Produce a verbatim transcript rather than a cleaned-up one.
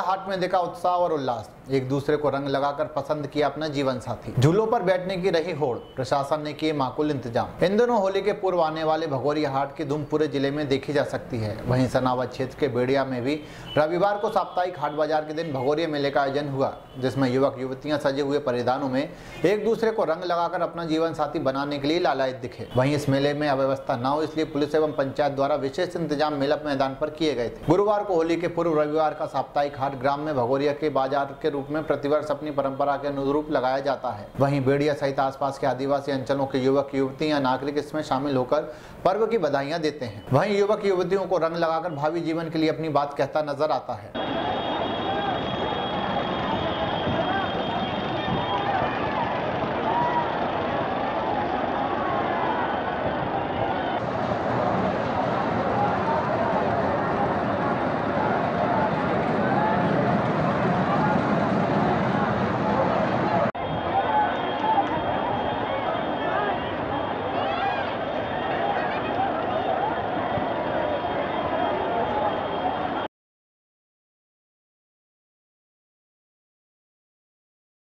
हाट में दिखा उत्साह और उल्लास, एक दूसरे को रंग लगाकर पसंद किया अपना जीवन साथी। झूलों पर बैठने की रही होड़, प्रशासन ने किए माकूल इंतजाम। इन दिनों होली के पूर्व आने वाले भगोरिया हाट की धूम पूरे जिले में देखी जा सकती है। वहीं सनावद क्षेत्र के बेड़िया में भी रविवार को साप्ताहिक हाट बाजार के दिन भगोरिया मेले का आयोजन हुआ, जिसमें युवक युवतियां सजे हुए परिधानों में एक दूसरे को रंग लगाकर अपना जीवन साथी बनाने के लिए लालायित दिखे। वहीं इस मेले में अव्यवस्था न हो, इसलिए पुलिस एवं पंचायत द्वारा विशेष इंतजाम मेला मैदान पर किए गए थे। गुरुवार को होली के पूर्व रविवार का साप्ताहिक हाट ग्राम में भगोरिया के बाजार के रूप में प्रतिवर्ष अपनी परंपरा के अनुरूप लगाया जाता है। वहीं बेड़िया सहित आसपास के आदिवासी अंचलों के युवक युवतियां नागरिक इसमें शामिल होकर पर्व की बधाइयां देते हैं। वहीं युवक युवतियों को रंग लगाकर भावी जीवन के लिए अपनी बात कहता नजर आता है।